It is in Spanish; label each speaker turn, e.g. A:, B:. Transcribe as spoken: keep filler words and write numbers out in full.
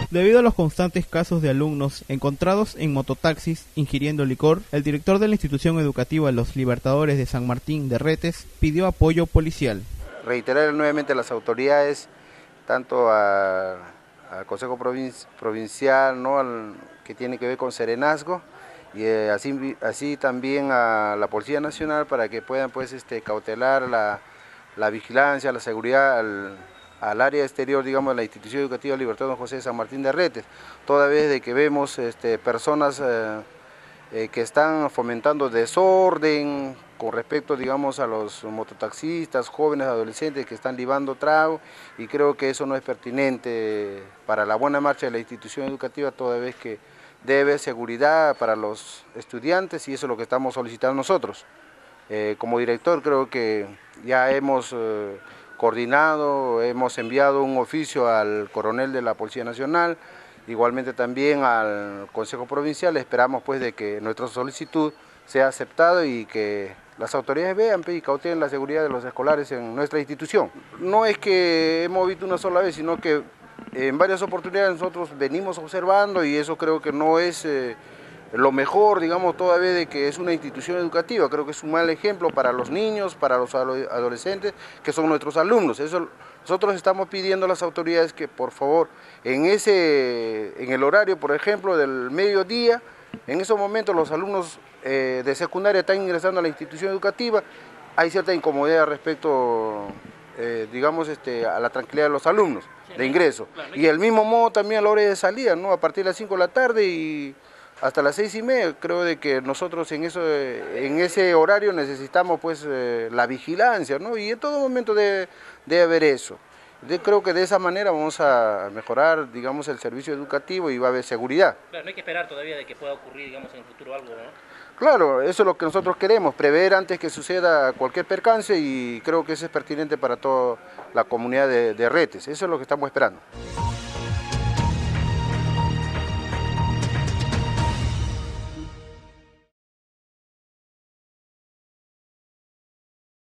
A: Debido a los constantes casos de alumnos encontrados en mototaxis ingiriendo licor, el director de la institución educativa Los Libertadores de San Martín de Retes pidió apoyo policial.
B: Reiterar nuevamente a las autoridades, tanto a, al Consejo Provin Provincial, ¿no? al, que tiene que ver con serenazgo, y eh, así, así también a la Policía Nacional para que puedan pues, este, cautelar la, la vigilancia, la seguridad al, al área exterior, digamos, de la institución educativa Libertad Don José de San Martín de Retes, toda vez de que vemos este, personas eh, eh, que están fomentando desorden con respecto, digamos, a los mototaxistas, jóvenes, adolescentes que están libando trago, y creo que eso no es pertinente para la buena marcha de la institución educativa, toda vez que debe haber seguridad para los estudiantes, y eso es lo que estamos solicitando nosotros. Eh, como director creo que ya hemos eh, coordinado, hemos enviado un oficio al coronel de la Policía Nacional, igualmente también al Consejo Provincial. Esperamos pues de que nuestra solicitud sea aceptada y que las autoridades vean y cautelen la seguridad de los escolares en nuestra institución. No es que hemos visto una sola vez, sino que en varias oportunidades nosotros venimos observando, y eso creo que no es eh, lo mejor, digamos, toda vez de que es una institución educativa. Creo que es un mal ejemplo para los niños, para los adolescentes, que son nuestros alumnos. Eso, nosotros estamos pidiendo a las autoridades que por favor, en, ese, en el horario, por ejemplo, del mediodía, en esos momentos los alumnos eh, de secundaria están ingresando a la institución educativa, hay cierta incomodidad respecto, eh, digamos, este, a la tranquilidad de los alumnos de ingreso. Y el mismo modo también a la hora de salida, ¿no? A partir de las cinco de la tarde y hasta las seis y media, creo de que nosotros en, eso, en ese horario necesitamos pues eh, la vigilancia, ¿no? Y en todo momento debe, debe haber eso. Yo creo que de esa manera vamos a mejorar, digamos, el servicio educativo y va a haber seguridad.
C: Claro, no hay que esperar todavía de que pueda ocurrir, digamos, en el futuro algo, ¿no?
B: Claro, eso es lo que nosotros queremos, prever antes que suceda cualquier percance, y creo que eso es pertinente para toda la comunidad de, de Retes. Eso es lo que estamos esperando.